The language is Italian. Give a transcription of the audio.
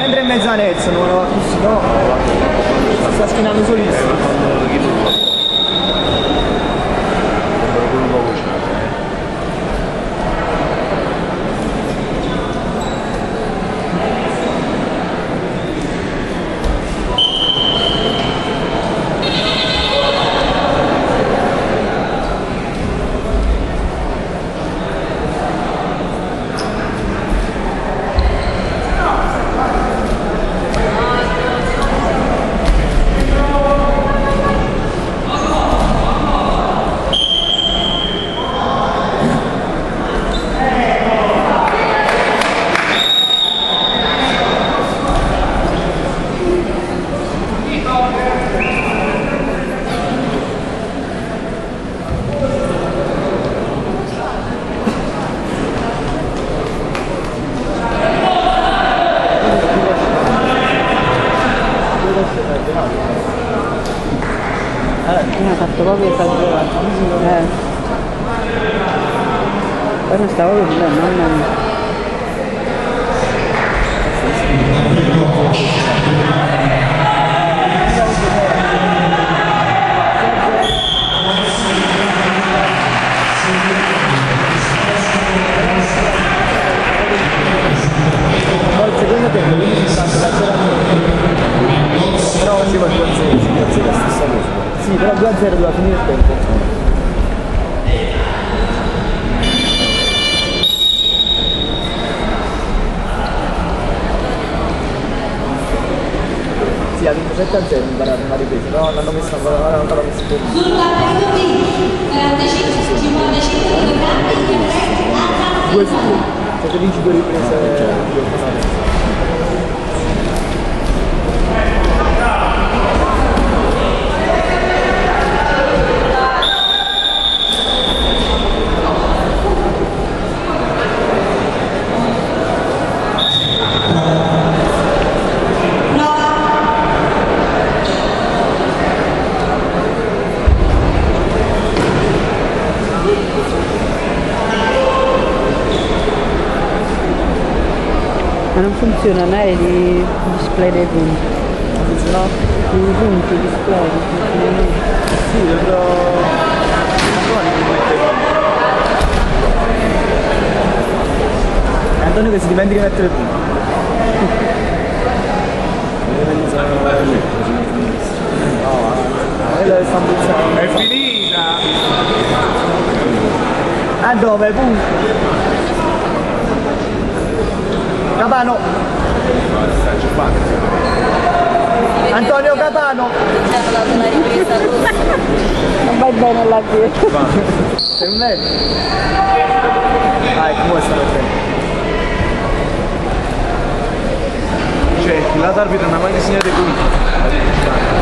Entra in mezzo a Nelson, non lo va così, no? Sta schinando solissimo. Mi ha fatto proprio esagerato. Poi non stavo vedendo, mamma mia. Poi il secondo tempo, quindi si sta però faceva 2-0, 5-0 la stessa cosa. Sì, però 2-0 doveva finire il tempo. Sì, ha vinto 7-0 in una ripresa, però l'hanno messo ancora, non l'hanno messo per me. Sul tappeto B, 45 kg, 2 su 2, cioè se vinci 2 riprese, Ma non funziona, no? Il display dei punti. funziona? I punti, il display, non funziona niente. Sì, dovrò... Antonio che si dimentica di mettere il punto. No, quello che sta buzzando. È finita! A dove? Punto. Capano. Antonio Capano. una ripresa Non vai bene là dietro. Sei un vero? Dai, come sta mettendo? Cioè, la arbitra non ha mai segnato i punti.